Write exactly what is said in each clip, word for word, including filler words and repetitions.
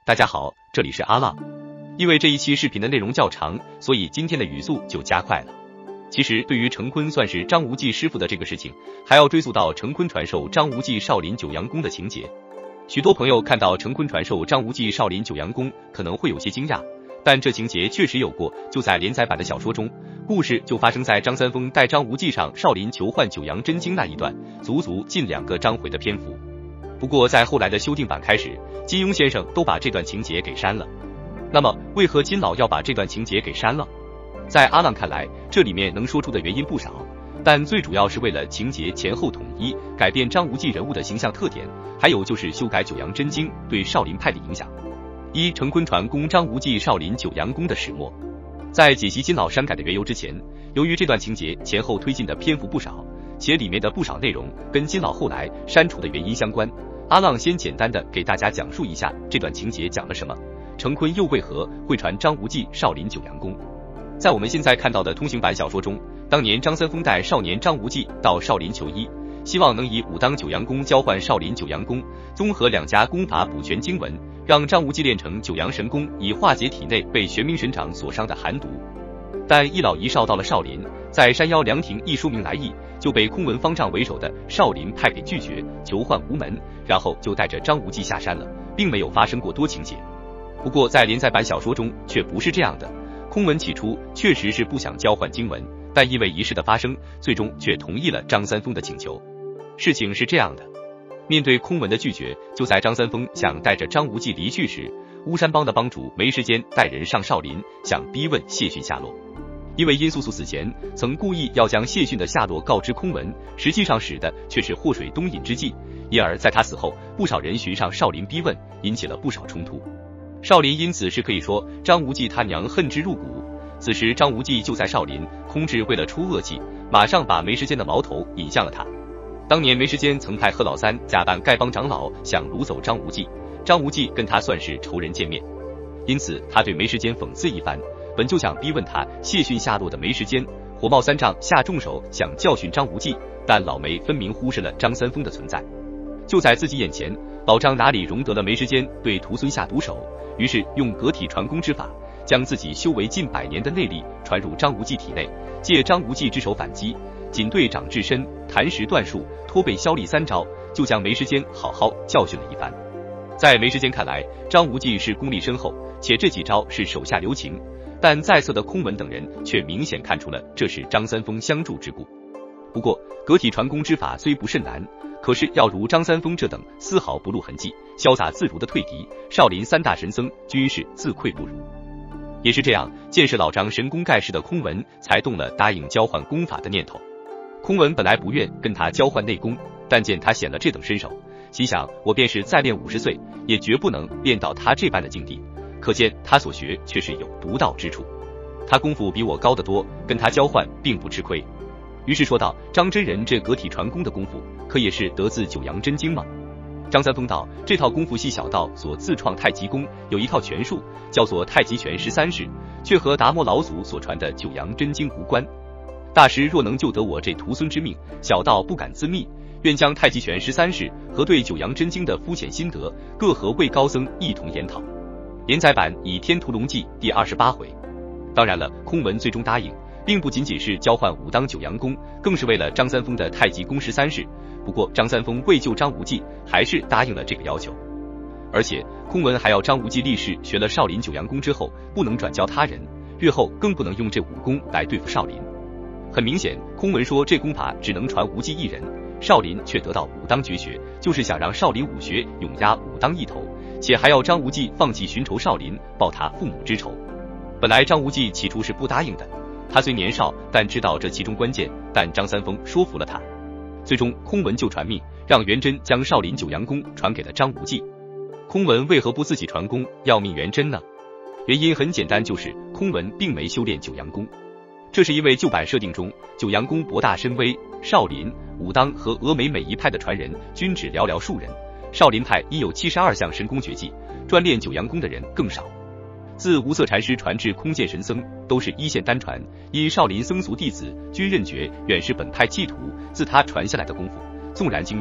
大家好，这里是阿浪。因为这一期视频的内容较长，所以今天的语速就加快了。其实对于成昆算是张无忌师傅的这个事情，还要追溯到成昆传授张无忌少林九阳功的情节。许多朋友看到成昆传授张无忌少林九阳功可能会有些惊讶，但这情节确实有过，就在连载版的小说中，故事就发生在张三丰带张无忌上少林求换九阳真经那一段，足足近两个章回的篇幅。不过在后来的修订版开始，金庸先生都把这段情节给删了。那么为何金老要把这段情节给删了？在阿浪看来，这里面能说出的原因不少，但最主要是为了情节前后统一，改变张无忌人物的形象特点，还有就是修改九阳真经对少林派的影响。一、成昆传攻张无忌少林九阳功的始末。在解析金老删改的缘由之前，由于这段情节前后推进的篇幅不少，且里面的不少内容跟金老后来删除的原因相关，阿浪先简单的给大家讲述一下这段情节讲了什么，成昆又为何会传张无忌少林九阳功。在我们现在看到的通行版小说中，当年张三丰带少年张无忌到少林求医，希望能以武当九阳功交换少林九阳功，综合两家功法补全经文，让张无忌练成九阳神功，以化解体内被玄冥神掌所伤的寒毒。但一老一少到了少林，在山腰凉亭一说明来意，就被空文方丈为首的少林派给拒绝，求换无门，然后就带着张无忌下山了，并没有发生过多情节。不过在连载版小说中却不是这样的，空文起初确实是不想交换经文，但因为一事的发生，最终却同意了张三丰的请求。事情是这样的，面对空文的拒绝，就在张三丰想带着张无忌离去时，巫山帮的帮主没时间带人上少林，想逼问谢逊下落。因为殷素素死前曾故意要将谢逊的下落告知空文，实际上使的却是祸水东引之计，因而在他死后，不少人寻上少林逼问，引起了不少冲突。少林因此是可以说张无忌他娘恨之入骨。此时张无忌就在少林，空智为了出恶气，马上把没时间的矛头引向了他。当年没时间曾派贺老三假扮丐帮长老，想掳走张无忌，张无忌跟他算是仇人见面，因此他对没时间讽刺一番，本就想逼问他谢逊下落的没时间，火冒三丈下重手想教训张无忌，但老梅分明忽视了张三丰的存在。就在自己眼前，老张哪里容得了没时间对徒孙下毒手，于是用隔体传功之法，将自己修为近百年的内力传入张无忌体内，借张无忌之手反击，仅对掌至身、弹石断树、拖背削力三招，就将没时间好好教训了一番。在没时间看来，张无忌是功力深厚，且这几招是手下留情，但在侧的空文等人却明显看出了这是张三丰相助之故。不过隔体传功之法虽不甚难，可是要如张三丰这等丝毫不露痕迹、潇洒自如的退敌，少林三大神僧均是自愧不如。也是这样，见识老张神功盖世的空文才动了答应交换功法的念头。空文本来不愿跟他交换内功，但见他显了这等身手，心想我便是再练五十岁，也绝不能练到他这般的境地，可见他所学却是有独到之处。他功夫比我高得多，跟他交换并不吃亏。于是说道，张真人这隔体传功的功夫，可也是得自九阳真经吗？张三丰道，这套功夫系小道所自创太极功，有一套拳术叫做太极拳十三式，却和达摩老祖所传的九阳真经无关。大师若能救得我这徒孙之命，小道不敢自密，愿将太极拳十三式和对九阳真经的肤浅心得，各和魏高僧一同研讨。连载版以天屠龙记第二十八回。当然了，空文最终答应，并不仅仅是交换武当九阳功，更是为了张三丰的太极功十三式。不过张三丰为救张无忌，还是答应了这个要求。而且空文还要张无忌立誓学了少林九阳功之后，不能转教他人，日后更不能用这武功来对付少林。很明显，空文说这功法只能传无忌一人，少林却得到武当绝学，就是想让少林武学勇压武当一头，且还要张无忌放弃寻仇少林，报他父母之仇。本来张无忌起初是不答应的，他虽年少，但知道这其中关键，但张三丰说服了他。最终空文就传命，让元贞将少林九阳功传给了张无忌。空文为何不自己传功，要命元贞呢？原因很简单，就是空文并没修炼九阳功。这是因为旧版设定中，九阳功博大深微，少林、武当和峨眉每一派的传人均只寥寥数人，少林派已有七十二项神功绝技，专练九阳功的人更少。自无色禅师传至空剑神僧，都是一线单传，因少林僧俗弟子均认觉远是本派弃徒自他传下来的功夫，纵然精妙，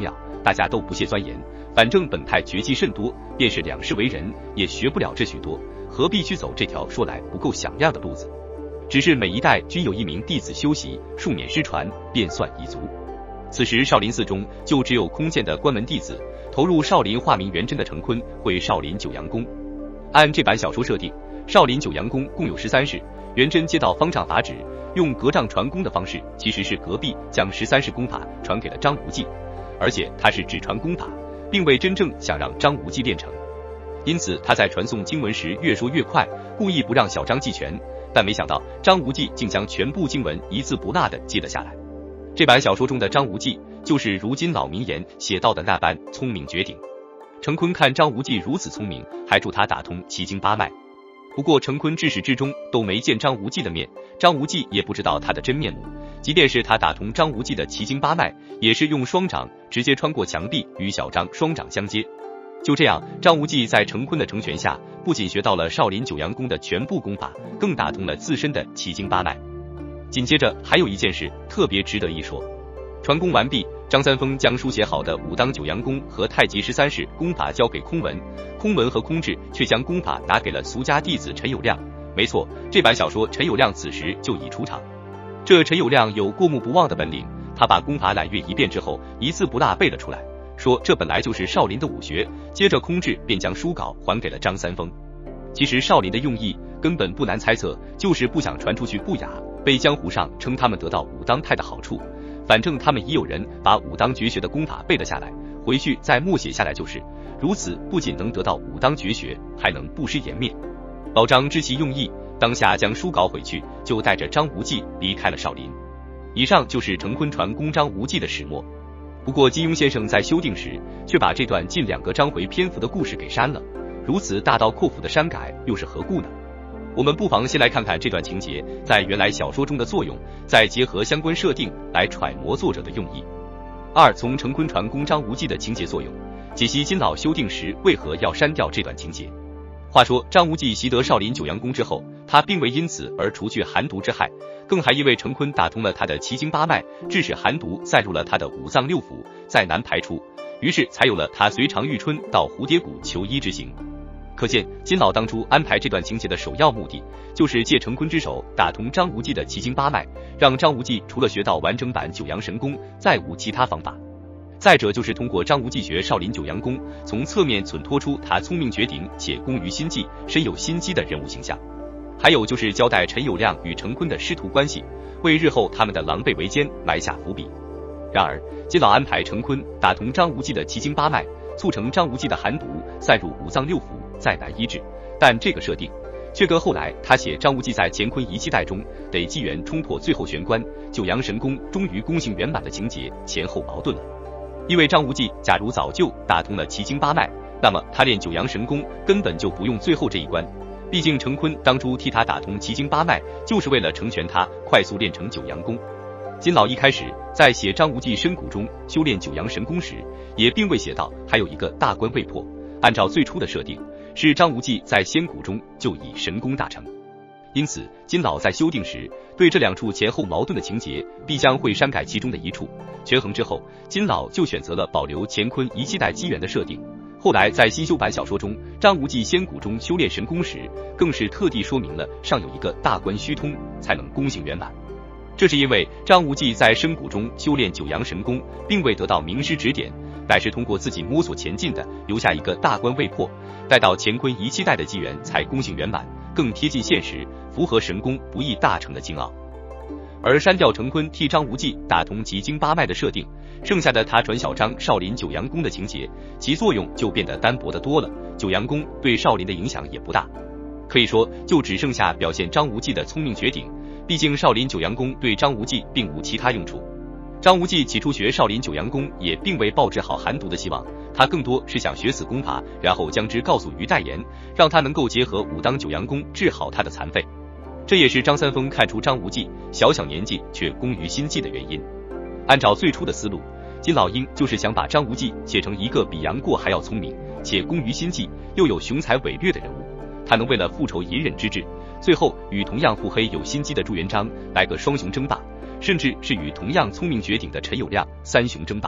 大家都不屑钻研，反正本太绝技甚多，便是两世为人，也学不了这许多，何必去走这条说来不够响亮的路子？只是每一代均有一名弟子修习，数免失传，便算一族。此时少林寺中就只有空见的关门弟子，投入少林化名元真的成坤会少林九阳功。按这版小说设定，少林九阳功共有十三式，元真接到方丈法旨，用隔杖传功的方式，其实是隔壁将十三式功法传给了张无忌，而且他是只传功法，并未真正想让张无忌练成。因此他在传诵经文时越说越快，故意不让小张记全，但没想到张无忌竟将全部经文一字不落地记了下来。这版小说中的张无忌，就是如今老名言写到的那般聪明绝顶。成坤看张无忌如此聪明，还助他打通奇经八脉。不过成坤至始至终都没见张无忌的面，张无忌也不知道他的真面目。即便是他打通张无忌的奇经八脉，也是用双掌直接穿过墙壁，与小张双掌相接。就这样，张无忌在成坤的成全下，不仅学到了少林九阳功的全部功法，更打通了自身的奇经八脉。紧接着还有一件事特别值得一说，传功完毕，张三丰将书写好的武当九阳功和太极十三式功法交给空文，空文和空智却将功法拿给了俗家弟子陈友谅。没错，这版小说陈友谅此时就已出场。这陈友谅有过目不忘的本领，他把功法揽阅一遍之后，一字不落背了出来，说这本来就是少林的武学。接着空智便将书稿还给了张三丰。其实少林的用意根本不难猜测，就是不想传出去不雅，被江湖上称他们得到武当派的好处。反正他们已有人把武当绝学的功法背了下来，回去再默写下来就是。如此不仅能得到武当绝学，还能不失颜面。老张知其用意，当下将书稿毁去，就带着张无忌离开了少林。以上就是成坤传功张无忌的始末。不过金庸先生在修订时，却把这段近两个章回篇幅的故事给删了，如此大刀阔斧的删改又是何故呢？我们不妨先来看看这段情节在原来小说中的作用，再结合相关设定来揣摩作者的用意。二、从成坤传功张无忌的情节作用，解析金老修订时为何要删掉这段情节。话说张无忌习得少林九阳功之后，他并未因此而除去寒毒之害，更还因为成坤打通了他的奇经八脉，致使寒毒散入了他的五脏六腑，再难排出，于是才有了他随常遇春到蝴蝶谷求医之行。可见金老当初安排这段情节的首要目的，就是借成坤之手打通张无忌的奇经八脉，让张无忌除了学到完整版九阳神功，再无其他方法。再者就是通过张无忌学少林九阳功，从侧面衬托出他聪明绝顶且工于心计、深有心机的人物形象。还有就是交代陈友谅与成坤的师徒关系，为日后他们的狼狈为奸埋下伏笔。然而金老安排成坤打通张无忌的奇经八脉，促成张无忌的寒毒散入五脏六腑，再难医治，但这个设定却跟后来他写张无忌在乾坤一气代中得机缘冲破最后玄关，九阳神功终于功行圆满的情节前后矛盾了。因为张无忌假如早就打通了奇经八脉，那么他练九阳神功根本就不用最后这一关，毕竟成坤当初替他打通奇经八脉，就是为了成全他快速练成九阳功。金老一开始在写张无忌深谷中修炼九阳神功时，也并未写到还有一个大关未破。按照最初的设定，是张无忌在仙谷中就已神功大成。因此金老在修订时，对这两处前后矛盾的情节必将会删改其中的一处。权衡之后，金老就选择了保留乾坤一气代机缘的设定。后来在新修版小说中，张无忌仙谷中修炼神功时，更是特地说明了尚有一个大关虚通，才能功行圆满。这是因为张无忌在深谷中修炼九阳神功，并未得到名师指点，乃是通过自己摸索前进的，留下一个大关未破，待到乾坤一气代的机缘才功行圆满，更贴近现实，符合神功不易大成的精奥。而删掉成坤替张无忌打通奇经八脉的设定，剩下的他传小张少林九阳功的情节，其作用就变得单薄得多了，九阳功对少林的影响也不大。可以说就只剩下表现张无忌的聪明绝顶，毕竟少林九阳功对张无忌并无其他用处。张无忌起初学少林九阳功也并未抱持好寒毒的希望，他更多是想学此功法，然后将之告诉于代言，让他能够结合武当九阳功治好他的残废。这也是张三丰看出张无忌小小年纪却工于心计的原因。按照最初的思路，金老鹰就是想把张无忌写成一个比杨过还要聪明，且工于心计，又有雄才伟略的人物。他能为了复仇隐忍之志，最后与同样腹黑有心机的朱元璋来个双雄争霸，甚至是与同样聪明绝顶的陈友谅三雄争霸。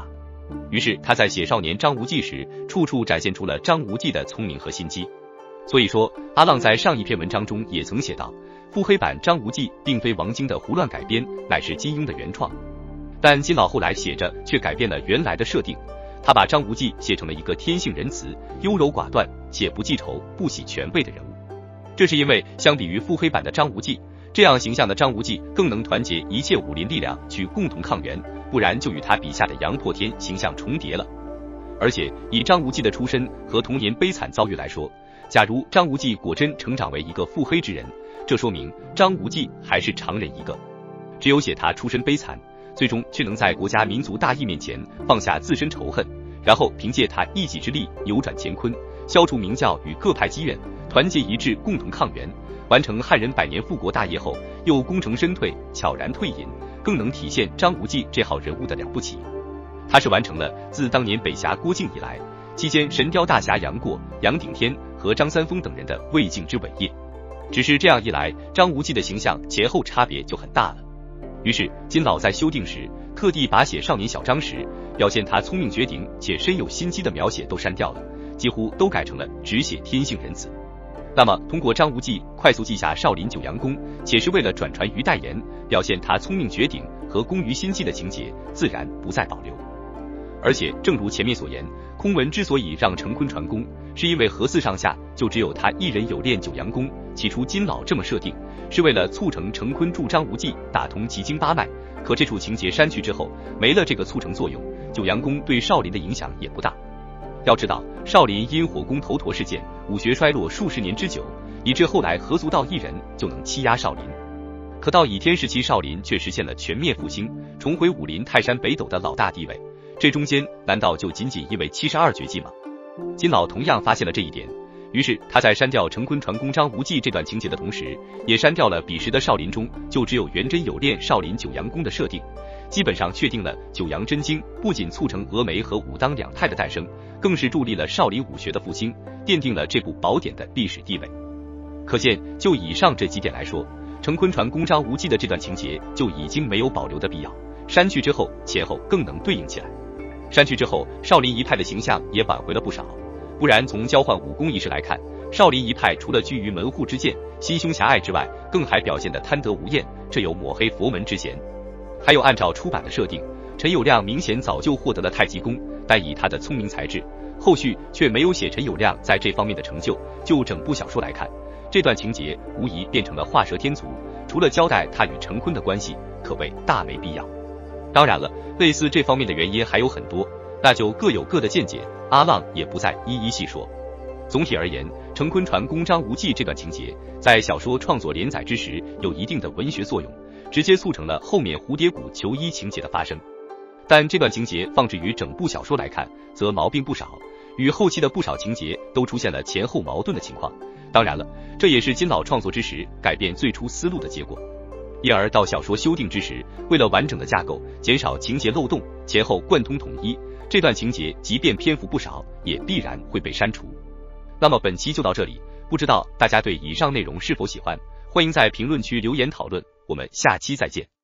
于是他在写少年张无忌时，处处展现出了张无忌的聪明和心机。所以说，阿浪在上一篇文章中也曾写道，腹黑版张无忌并非王晶的胡乱改编，乃是金庸的原创。但金老后来写着却改变了原来的设定，他把张无忌写成了一个天性仁慈、优柔寡断且不记仇、不喜权位的人物。这是因为相比于腹黑版的张无忌，这样形象的张无忌更能团结一切武林力量去共同抗元，不然就与他笔下的杨破天形象重叠了。而且以张无忌的出身和童年悲惨遭遇来说，假如张无忌果真成长为一个腹黑之人，这说明张无忌还是常人一个。只有写他出身悲惨，最终却能在国家民族大义面前放下自身仇恨，然后凭借他一己之力扭转乾坤，消除明教与各派积怨，团结一致共同抗元，完成汉人百年复国大业后，又功成身退，悄然退隐，更能体现张无忌这号人物的了不起。他是完成了自当年北侠郭靖以来，期间神雕大侠杨过、杨顶天和张三丰等人的未竟之伟业。只是这样一来，张无忌的形象前后差别就很大了。于是金老在修订时，特地把写少年小张时表现他聪明绝顶且深有心机的描写都删掉了，几乎都改成了只写天性仁慈。那么通过张无忌快速记下少林九阳功，且是为了转传于代言，表现他聪明绝顶和工于心计的情节，自然不再保留。而且正如前面所言，空文之所以让成昆传功，是因为何四上下就只有他一人有练九阳功。起初金老这么设定，是为了促成成昆助张无忌打通奇经八脉，可这处情节删去之后，没了这个促成作用，九阳功对少林的影响也不大。要知道，少林因火攻头陀事件，武学衰落数十年之久，以致后来何足道一人就能欺压少林。可到倚天时期，少林却实现了全面复兴，重回武林泰山北斗的老大地位。这中间难道就仅仅因为七十二绝技吗？金老同样发现了这一点，于是他在删掉成昆传功张无忌这段情节的同时，也删掉了彼时的少林中就只有元真有练少林九阳功的设定，基本上确定了九阳真经不仅促成峨眉和武当两派的诞生，更是助力了少林武学的复兴，奠定了这部宝典的历史地位。可见就以上这几点来说，成昆传功张无忌的这段情节就已经没有保留的必要，删去之后前后更能对应起来。删去之后，少林一派的形象也挽回了不少，不然从交换武功一事来看，少林一派除了居于门户之见、心胸狭隘之外，更还表现得贪得无厌，这有抹黑佛门之嫌。还有按照出版的设定，陈友谅明显早就获得了太极功，但以他的聪明才智，后续却没有写陈友谅在这方面的成就。就整部小说来看，这段情节无疑变成了画蛇添足，除了交代他与成昆的关系，可谓大没必要。当然了，类似这方面的原因还有很多，那就各有各的见解，阿浪也不再一一细说。总体而言，成昆传功张无忌这段情节在小说创作连载之时有一定的文学作用，直接促成了后面蝴蝶谷求医情节的发生。但这段情节放置于整部小说来看，则毛病不少，与后期的不少情节都出现了前后矛盾的情况。当然了，这也是金老创作之时改变最初思路的结果。因而到小说修订之时，为了完整的架构，减少情节漏洞，前后贯通统一，这段情节即便篇幅不少，也必然会被删除。那么本期就到这里，不知道大家对以上内容是否喜欢，欢迎在评论区留言讨论，我们下期再见。